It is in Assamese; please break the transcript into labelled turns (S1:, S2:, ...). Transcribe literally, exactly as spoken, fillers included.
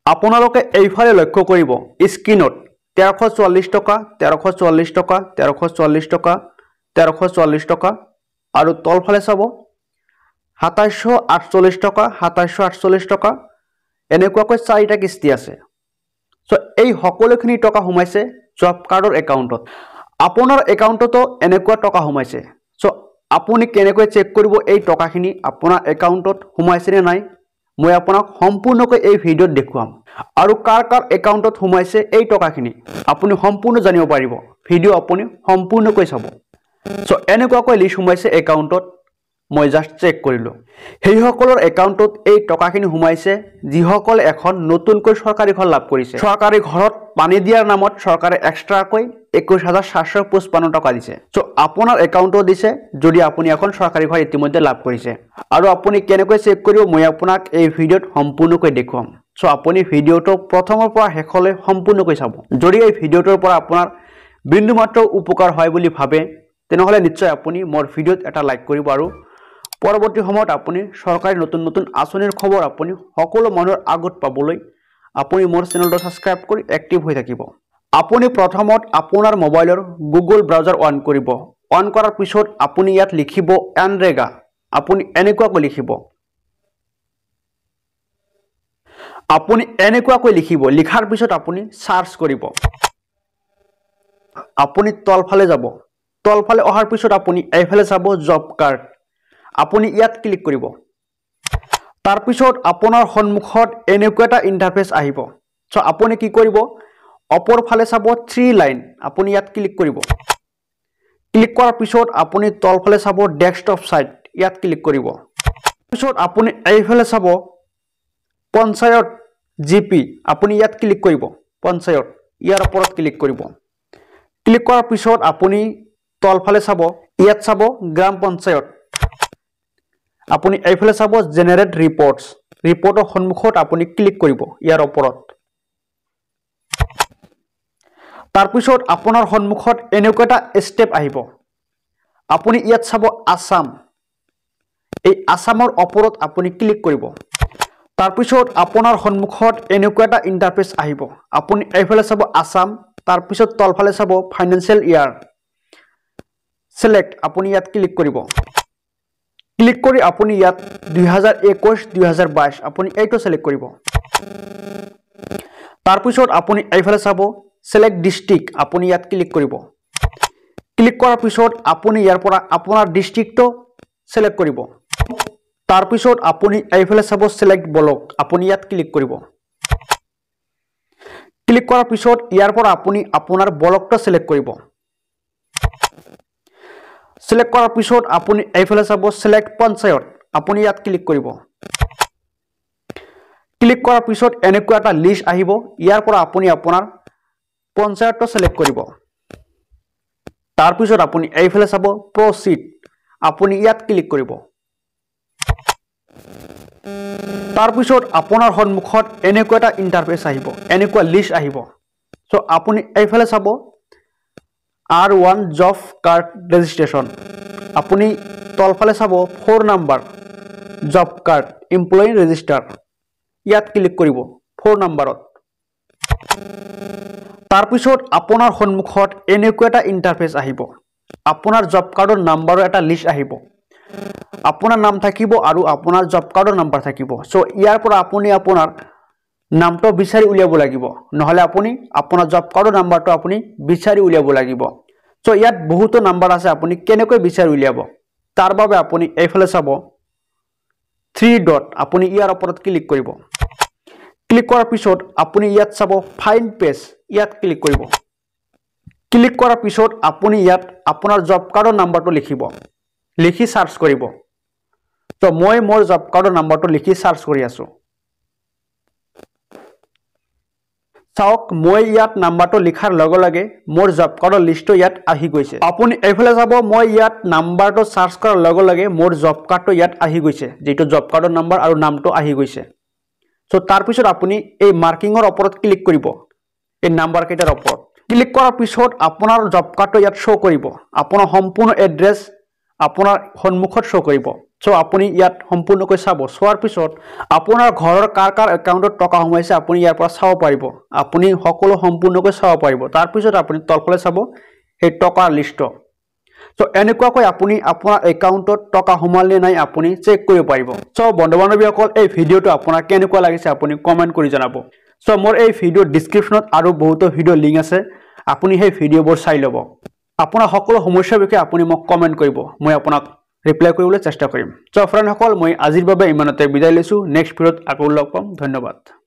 S1: আপোনালোকে এইফালে লক্ষ্য কৰিব স্ক্ৰিনত তেৰশ চুৱাল্লিছ টকা তেৰশ চুৱাল্লিছ টকা তেৰশ চুৱাল্লিছ টকা তেৰশ চুৱাল্লিছ টকা আৰু তলফালে চাব সাতাইশ আঠচল্লিছ টকা সাতাইশ আঠচল্লিছ টকা এনেকুৱাকৈ চাৰিটা কিস্তি আছে। সো এই সকলোখিনি টকা সোমাইছে জব কাৰ্ডৰ একাউণ্টত। আপোনাৰ একাউণ্টতো এনেকুৱা টকা সোমাইছে। সো আপুনি কেনেকৈ চেক কৰিব এই টকাখিনি আপোনাৰ একাউণ্টত সোমাইছে নে নাই মই আপোনাক সম্পূৰ্ণকৈ এই ভিডিঅ'ত দেখুৱাম আৰু কাৰ কাৰ একাউণ্টত সোমাইছে এই টকাখিনি আপুনি সম্পূৰ্ণ জানিব পাৰিব। ভিডিঅ' আপুনি সম্পূৰ্ণকৈ চাব। সো এনেকুৱাকৈ লিষ্ট সোমাইছে একাউণ্টত মই জাস্ট চেক কৰিলোঁ। সেইসকলৰ একাউণ্টত এই টকাখিনি সোমাইছে যিসকলে এখন নতুনকৈ চৰকাৰী ঘৰ লাভ কৰিছে। চৰকাৰী ঘৰত পানী দিয়াৰ নামত চৰকাৰে এক্সট্ৰাকৈ একৈছ হাজাৰ সাতশ পঁচপন্ন টকা দিছে। সো আপোনাৰ একাউণ্টত দিছে যদি আপুনি এখন চৰকাৰী ঘৰ ইতিমধ্যে লাভ কৰিছে। আৰু আপুনি কেনেকৈ চেক কৰিব মই আপোনাক এই ভিডিঅ'ত সম্পূৰ্ণকৈ দেখুৱাম। সো আপুনি ভিডিঅ'টো প্ৰথমৰ পৰা শেষলৈ সম্পূৰ্ণকৈ চাব। যদি এই ভিডিঅ'টোৰ পৰা আপোনাৰ বিন্দুমাত্ৰ উপকাৰ হয় বুলি ভাবে তেনেহ'লে নিশ্চয় আপুনি মোৰ ভিডিঅ'ত এটা লাইক কৰিব আৰু পৰৱৰ্তী সময়ত আপুনি চৰকাৰী নতুন নতুন আঁচনিৰ খবৰ আপুনি সকলো মানুহৰ আগত পাবলৈ আপুনি মোৰ চেনেলটো সাবস্ক্ৰাইব কৰি এক্টিভ হৈ থাকিব। আপুনি প্ৰথমত আপোনাৰ মোবাইলৰ গুগল ব্ৰাউজাৰ অন কৰিব। অন কৰাৰ পিছত আপুনি ইয়াত লিখিব এনৰেগা। আপুনি এনেকুৱাকৈ লিখিব আপুনি এনেকুৱাকৈ লিখিব লিখাৰ পিছত আপুনি সাৰ্চ কৰিব। আপুনি তলফালে যাব। তলফালে অহাৰ পিছত আপুনি এইফালে চাব জব কাৰ্ড। আপুনি ইয়াত ক্লিক কৰিব। তাৰ পিছত আপোনাৰ সন্মুখত এনেকুৱা এটা ইন্টাৰফেস আহিব। সো আপুনি কি কৰিব ওপৰ ফালে চাব থ্ৰী লাইন আপুনি ইয়াত ক্লিক কৰিব। ক্লিক কৰাৰ পিছত আপুনি তলফালে চাব ডেস্কটপ সাইট ইয়াত ক্লিক কৰিব। পিছত আপুনি এইফালে চাব পঞ্চায়ত জিপি আপুনি ইয়াত ক্লিক কৰিব। পঞ্চায়ত ইয়াৰ ওপৰত ক্লিক কৰিব। ক্লিক কৰাৰ পিছত আপুনি তলফালে চাব ইয়াত চাব গ্ৰাম পঞ্চায়ত আপুনি এইফালে চাব জেনাৰেট ৰিপৰ্টছ ৰিপৰ্টৰ সন্মুখত আপুনি ক্লিক কৰিব ইয়াৰ ওপৰত। তাৰ পিছত আপোনাৰ সন্মুখত এনেকুৱা এটা ষ্টেপ আহিব। আপুনি ইয়াত চাব আসাম এই আসামৰ ওপৰত আপুনি ক্লিক কৰিব। তাৰ পিছত আপোনাৰ সন্মুখত এনেকুৱা এটা ইন্টাৰফেস আহিব। আপুনি এইফালে চাব আসাম তাৰ পিছত তলফালে চাব ফাইনেন্সিয়েল ইয়াৰ সিলেক্ট আপুনি ইয়াত ক্লিক কৰিব। ক্লিক কৰি আপুনি ইয়াত দুই হাজাৰ একৈশ দুই হাজাৰ বাইশ আপুনি এইটো সিলেক্ট কৰিব। তাৰ পিছত আপুনি এইফালে চাব সিলেক্ট ডিস্ট্ৰিক্ট আপুনি ইয়াত ক্লিক কৰিব। ক্লিক কৰাৰ পিছত আপুনি ইয়াৰ পৰা আপোনাৰ ডিস্ট্ৰিক্টটো সিলেক্ট কৰিব। তাৰ পিছত আপুনি এইফালে চাব সিলেক্ট ব্লক আপুনি ইয়াত ক্লিক কৰিব। ক্লিক কৰাৰ পিছত ইয়াৰ পৰা আপুনি আপোনাৰ ব্লকটো সিলেক্ট কৰিব। সিলেক্ট কৰাৰ পিছত আপুনি এইফালে চাব সিলেক্ট পঞ্চায়ত আপুনি ইয়াত ক্লিক কৰিব। ক্লিক কৰাৰ পিছত এনেকুৱা এটা লিষ্ট আহিব। ইয়াৰ পৰা আপুনি আপোনাৰ পঞ্চায়তটো সিলেক্ট কৰিব। তাৰ পিছত আপুনি এইফালে চাব প্ৰসিড আপুনি ইয়াত ক্লিক কৰিব। তাৰ পিছত আপোনাৰ সন্মুখত এনেকুৱা এটা ইন্টাৰফেস আহিব এনেকুৱা লিষ্ট আহিব। সো আপুনি এইফালে চাব R one job card registration আপুনি তলফালে চাব four number job card employee register ইয়াত ক্লিক কৰিব ফ'ৰ নাম্বাৰত। তাৰ পিছত আপোনাৰ সন্মুখত এনেকুৱা এটা ইন্টাৰফেস আহিব। আপোনাৰ জব কাৰ্ডৰ নাম্বাৰৰ এটা লিষ্ট আহিব। আপোনাৰ নাম থাকিব আৰু আপোনাৰ জব কাৰ্ডৰ নাম্বাৰ থাকিব। সো ইয়াৰ পৰা আপুনি আপোনাৰ নামটো বিচাৰি উলিয়াব লাগিব নহলে আপুনি আপোনাৰ জব কাৰ্ডৰ নাম্বাৰটো আপুনি বিচাৰি উলিয়াব লাগিব। সো ইয়াত বহুতো নাম্বাৰ আছে আপুনি কেনেকৈ বিচাৰি উলিয়াব তাৰ বাবে আপুনি এইফালে চাব থ্ৰী ডট আপুনি ইয়াৰ ওপৰত ক্লিক কৰিব। ক্লিক কৰাৰ পিছত আপুনি ইয়াত চাব ফাইণ্ড পেজ ইয়াত ক্লিক কৰিব। ক্লিক কৰাৰ পিছত আপুনি ইয়াত আপোনাৰ জব কাৰ্ডৰ নাম্বাৰটো লিখিব লিখি সাৰ্চ কৰিব। তো মই মোৰ জব কাৰ্ডৰ নাম্বাৰটো লিখি সাৰ্চ কৰি আছো। চাওক মই ইয়াত নাম্বাৰটো লিখাৰ লগে লগে মোৰ জব কাৰ্ডৰ লিষ্টটো ইয়াত আহি গৈছে। আপুনি এইফালে যাব মই ইয়াত নাম্বাৰটো সাৰ্চ কৰাৰ লগে লগে মোৰ জব কাৰ্ডটো ইয়াত আহি গৈছে যেটো জব কাৰ্ডৰ নাম্বাৰ আৰু নামটো আহি গৈছে। সো তাৰ পিছত আপুনি এই মাৰ্কিংৰ ওপৰত ক্লিক কৰিব এই নাম্বাৰ কেইটাৰ ওপৰত। ক্লিক কৰাৰ পিছত আপোনাৰ জব কাৰ্ডটো ইয়াত শো কৰিব আপোনাৰ সম্পূৰ্ণ এড্ৰেছ আপোনাৰ সন্মুখত শ্ব' কৰিব। চ' আপুনি ইয়াত সম্পূৰ্ণকৈ চাব। চোৱাৰ পিছত আপোনাৰ ঘৰৰ কাৰ কাৰ একাউণ্টত টকা সোমাইছে আপুনি ইয়াৰ পৰা চাব পাৰিব। আপুনি সকলো সম্পূৰ্ণকৈ চাব পাৰিব। তাৰপিছত আপুনি তলফালে চাব সেই টকাৰ লিষ্ট। চ' এনেকুৱাকৈ আপুনি আপোনাৰ একাউণ্টত টকা সোমালে নাই আপুনি চেক কৰিব পাৰিব। চ' বন্ধু বান্ধৱীসকল, এই ভিডিঅ'টো আপোনাৰ কেনেকুৱা লাগিছে আপুনি কমেণ্ট কৰি জনাব। চ' মোৰ এই ভিডিঅ'ৰ ডিছক্ৰিপশ্যনত আৰু বহুতো ভিডিঅ' লিংক আছে, আপুনি সেই ভিডিঅ'বোৰ চাই ল'ব। আপোনাৰ সকলো সমস্যাৰ বিষয়ে আপুনি মোক কমেণ্ট কৰিব, মই আপোনাক ৰিপ্লাই কৰিবলৈ চেষ্টা কৰিম। চ' ফ্ৰেণ্ডসকল, মই আজিৰ বাবে ইমানতে বিদায় লৈছোঁ। নেক্সট ভিডিঅ'ত আকৌ লগ পাম। ধন্যবাদ।